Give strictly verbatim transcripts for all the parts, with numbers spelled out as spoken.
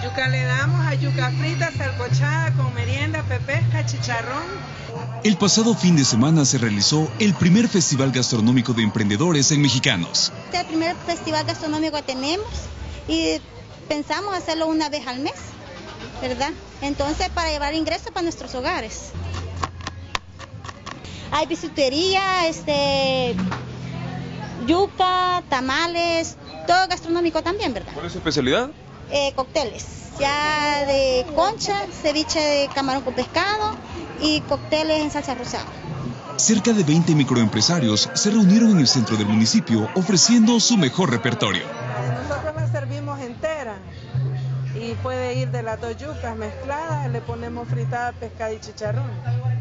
Yuca le damos a yuca frita, salcochada, con merienda, pepesca, chicharrón. El pasado fin de semana se realizó el primer Festival Gastronómico de Emprendedores en Mexicanos. Este es el primer festival gastronómico que tenemos y pensamos hacerlo una vez al mes, ¿verdad? Entonces, para llevar ingresos para nuestros hogares. Hay bisutería, este, yuca, tamales, todo gastronómico también, ¿verdad? ¿Cuál es su especialidad? Eh, cócteles, ya de concha, ceviche de camarón con pescado y cócteles en salsa rosada. Cerca de veinte microempresarios se reunieron en el centro del municipio ofreciendo su mejor repertorio. Nosotros la servimos entera y puede ir de las dos yucas mezcladas, le ponemos fritada, pescado y chicharrón.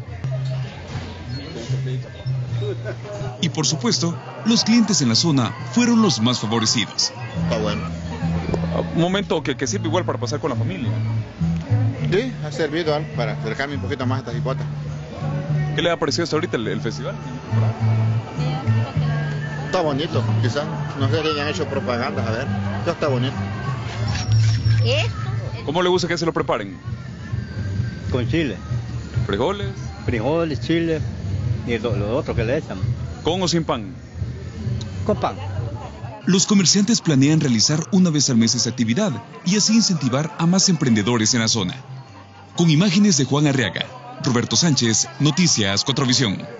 Y por supuesto, los clientes en la zona fueron los más favorecidos. Está bueno. Un momento que, que sirve igual para pasar con la familia. Sí, ha servido algo para acercarme un poquito más a esta jicota. ¿Qué le ha parecido hasta ahorita el, el festival? Está bonito, quizás. No sé si hayan hecho propaganda, a ver. Esto está bonito. ¿Cómo le gusta que se lo preparen? Con chile. ¿Frijoles? Frijoles, chile y lo, lo otro que le echan. ¿Con o sin pan? Con pan. Los comerciantes planean realizar una vez al mes esta actividad y así incentivar a más emprendedores en la zona. Con imágenes de Juan Arriaga, Roberto Sánchez, Noticias cuatro Visión.